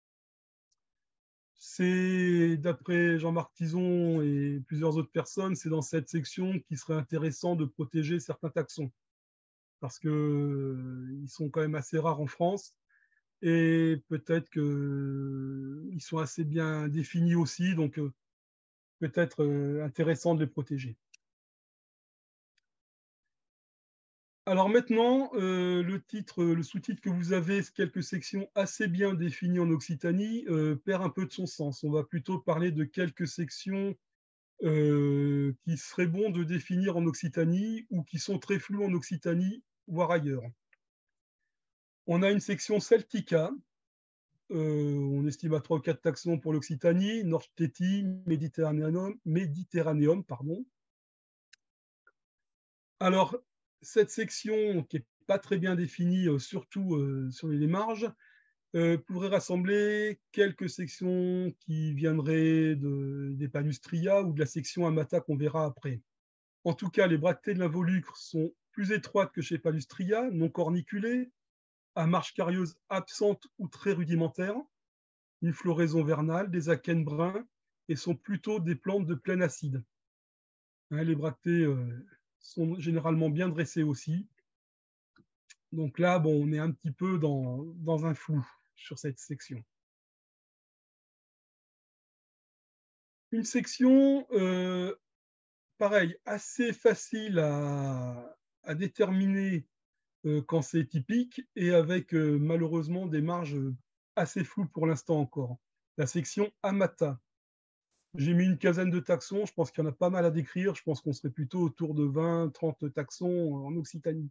C'est, d'après Jean-Marc Tison et plusieurs autres personnes, c'est dans cette section qu'il serait intéressant de protéger certains taxons, parce qu'ils sont quand même assez rares en France, et peut-être qu'ils sont assez bien définis aussi, donc peut-être intéressant de les protéger. Alors maintenant, le sous-titre que vous avez, quelques sections assez bien définies en Occitanie, perd un peu de son sens. On va plutôt parler de quelques sections qui seraient bon de définir en Occitanie ou qui sont très floues en Occitanie, voire ailleurs. On a une section Celtica, on estime à 3 ou 4 taxons pour l'Occitanie, Norstetti, Méditerranéum, pardon. Alors, cette section qui n'est pas très bien définie, surtout sur les marges, pourrait rassembler quelques sections qui viendraient des Palustria ou de la section Amata qu'on verra après. En tout cas, les bractées de l'involucre sont plus étroites que chez Palustria, non corniculées, à marge carieuse absente ou très rudimentaire, une floraison vernale, des akènes bruns, et sont plutôt des plantes de plein acide. Hein, les bractées sont généralement bien dressées aussi. Donc là, bon, on est un petit peu dans un flou sur cette section. Une section, pareil, assez facile à déterminer quand c'est typique et avec malheureusement des marges assez floues pour l'instant encore. La section Amata. J'ai mis une quinzaine de taxons, je pense qu'il y en a pas mal à décrire, je pense qu'on serait plutôt autour de 20-30 taxons en Occitanie.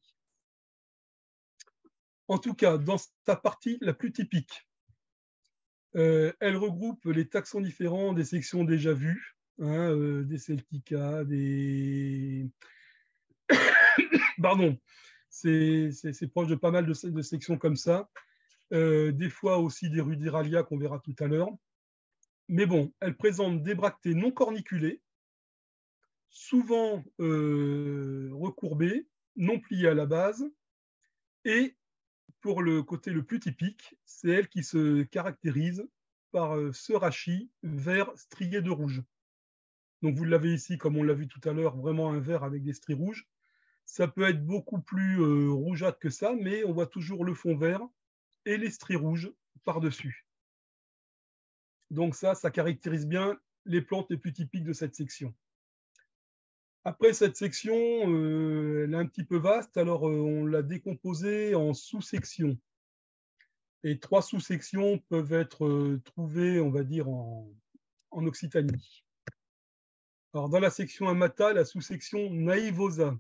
En tout cas, dans sa partie la plus typique, elle regroupe les taxons différents des sections déjà vues, hein, des Celtica, des... Pardon, c'est proche de pas mal de sections comme ça. Des fois aussi des Rudiralia qu'on verra tout à l'heure. Mais bon, elle présente des bractées non corniculées, souvent recourbées, non pliées à la base, et pour le côté le plus typique, c'est elle qui se caractérise par ce rachis vert strié de rouge. Donc vous l'avez ici, comme on l'a vu tout à l'heure, vraiment un vert avec des stries rouges. Ça peut être beaucoup plus rougeâtre que ça, mais on voit toujours le fond vert et les stries rouges par-dessus. Donc ça caractérise bien les plantes les plus typiques de cette section. Après, cette section, elle est un petit peu vaste, alors on l'a décomposée en sous-sections. Et 3 sous-sections peuvent être trouvées, on va dire, en Occitanie. Alors, dans la section Amata, la sous-section Naïvosa.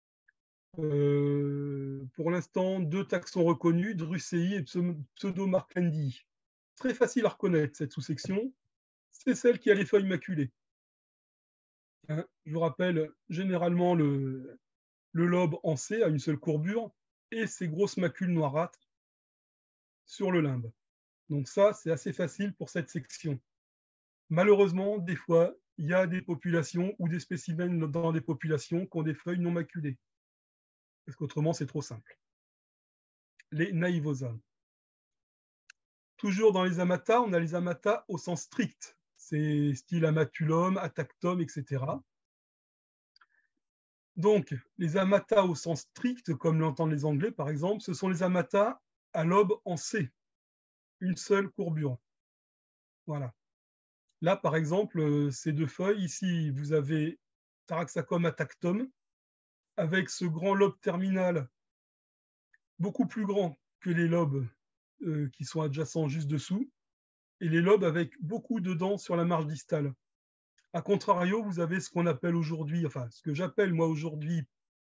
Pour l'instant, 2 taxons reconnus, Drucei et Pseudomarclandi. Très facile à reconnaître, cette sous-section. C'est celle qui a les feuilles maculées. Hein, je vous rappelle, généralement, le lobe en C a une seule courbure et ses grosses macules noirâtres sur le limbe. Donc ça, c'est assez facile pour cette section. Malheureusement, des fois, il y a des populations ou des spécimens dans des populations qui ont des feuilles non maculées. Parce qu'autrement, c'est trop simple. Les Naïvosa. Toujours dans les amatas, on a les amatas au sens strict. C'est style amatulum, atactum, etc. Donc, les amatas au sens strict, comme l'entendent les Anglais par exemple, ce sont les amatas à lobe en C, une seule courbure. Voilà. Là, par exemple, ces 2 feuilles, ici, vous avez Taraxacum atactum, avec ce grand lobe terminal, beaucoup plus grand que les lobes qui sont adjacents juste dessous, et les lobes avec beaucoup de dents sur la marge distale. A contrario, vous avez ce qu'on appelle aujourd'hui, enfin, ce que j'appelle moi aujourd'hui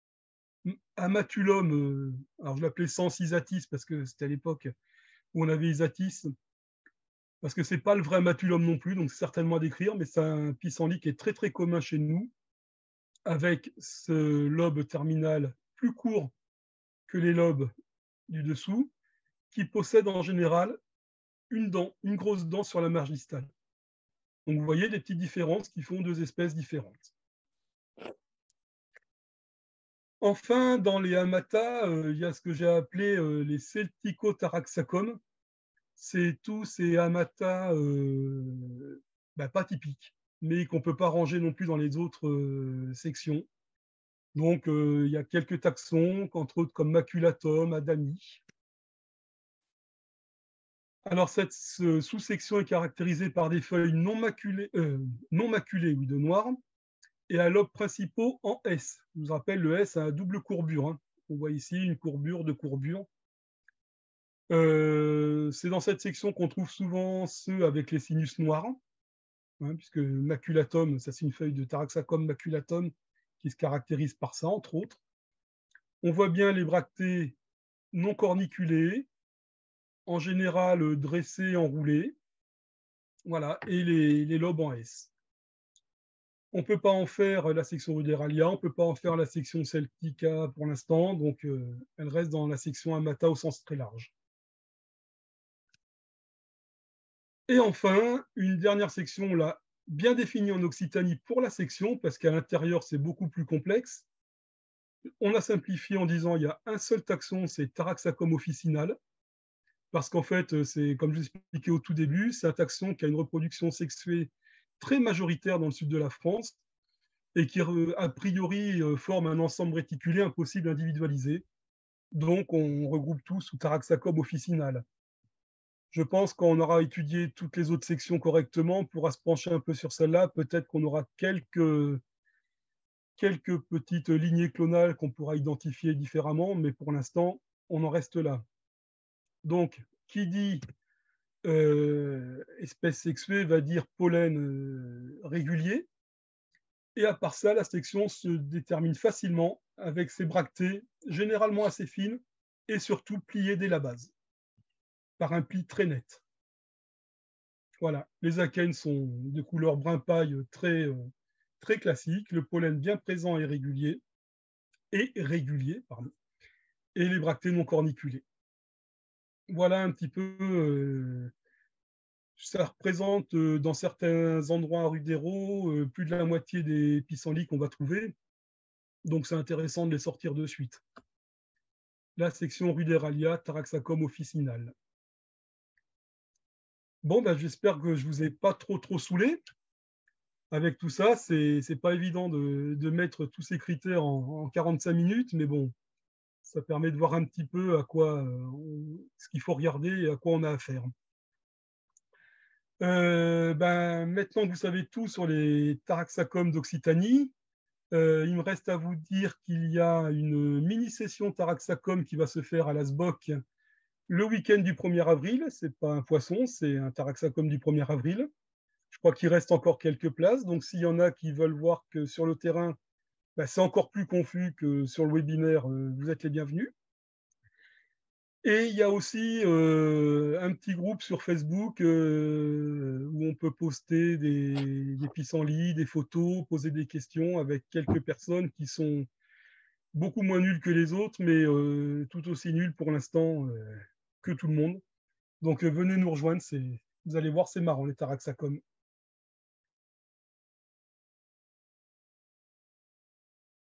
amatulum, alors je l'appelais sans isatis parce que c'était à l'époque où on avait isatis, parce que c'est pas le vrai amatulum non plus, donc c'est certainement à décrire, mais c'est un pissenlit qui est très très commun chez nous, avec ce lobe terminal plus court que les lobes du dessous, qui possède en général une dent, une grosse dent sur la marge distale. Donc vous voyez des petites différences qui font 2 espèces différentes. Enfin, dans les amatas, il y a ce que j'ai appelé les Celticotaraxacum. C'est tous ces amatas pas typiques, mais qu'on ne peut pas ranger non plus dans les autres sections. Donc, il y a quelques taxons, entre autres comme Maculatum, Adami. Alors, cette sous-section est caractérisée par des feuilles non maculées, oui, de noir, et à lobes principaux en S. Je vous rappelle, le S a une double courbure. Hein. On voit ici une courbure, 2 courbures. C'est dans cette section qu'on trouve souvent ceux avec les sinus noirs, hein, puisque maculatum, ça c'est une feuille de Taraxacum maculatum qui se caractérise par ça, entre autres. On voit bien les bractées non corniculées, en général dressées, enroulées, voilà, et les lobes en S. On ne peut pas en faire la section ruderalia, on ne peut pas en faire la section celtica pour l'instant, donc elle reste dans la section amata au sens très large. Et enfin, une dernière section là, bien définie en Occitanie pour la section, parce qu'à l'intérieur, c'est beaucoup plus complexe. On a simplifié en disant il y a un seul taxon, c'est Taraxacum officinal, parce qu'en fait, c'est comme je l'expliquais au tout début, c'est un taxon qui a une reproduction sexuée très majoritaire dans le sud de la France et qui, a priori, forme un ensemble réticulé impossible à individualiser. Donc, on regroupe tout sous Taraxacum officinal. Je pense qu'on aura étudié toutes les autres sections correctement, on pourra se pencher un peu sur celle-là. Peut-être qu'on aura quelques petites lignées clonales qu'on pourra identifier différemment, mais pour l'instant, on en reste là. Donc, qui dit espèce sexuée va dire pollen régulier. Et à part ça, la section se détermine facilement avec ses bractées, généralement assez fines, et surtout pliées dès la base, par un pli très net. Voilà, les akènes sont de couleur brun paille très, très classique, le pollen bien présent et régulier, et les bractées non corniculées. Voilà un petit peu, ça représente dans certains endroits rudéraux plus de la moitié des pissenlits qu'on va trouver, donc c'est intéressant de les sortir de suite. La section ruderalia, Taraxacum officinal. Bon, j'espère que je ne vous ai pas trop saoulé. Avec tout ça, c'est pas évident de mettre tous ces critères en 45 minutes, mais bon, ça permet de voir un petit peu à quoi ce qu'il faut regarder et à quoi on a affaire. Maintenant que vous savez tout sur les Taraxacum d'Occitanie, il me reste à vous dire qu'il y a une mini-session Taraxacum qui va se faire à l'ASBOC le week-end du 1er avril. C'est pas un poisson, c'est un Taraxacum du 1er avril. Je crois qu'il reste encore quelques places. Donc, s'il y en a qui veulent voir que sur le terrain, c'est encore plus confus que sur le webinaire, vous êtes les bienvenus. Et il y a aussi un petit groupe sur Facebook où on peut poster des pissenlits, des photos, poser des questions avec quelques personnes qui sont beaucoup moins nulles que les autres, mais tout aussi nulles pour l'instant que tout le monde. Donc venez nous rejoindre, vous allez voir, c'est marrant les Taraxacom.